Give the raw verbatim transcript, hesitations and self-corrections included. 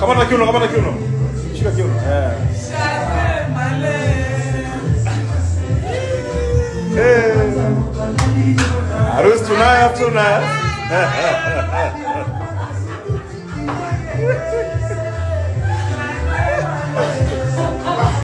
Kamata kiuno, kamata kiuno. Shika kiuno. Eh. Eh. Harusi tunayo, tunayo.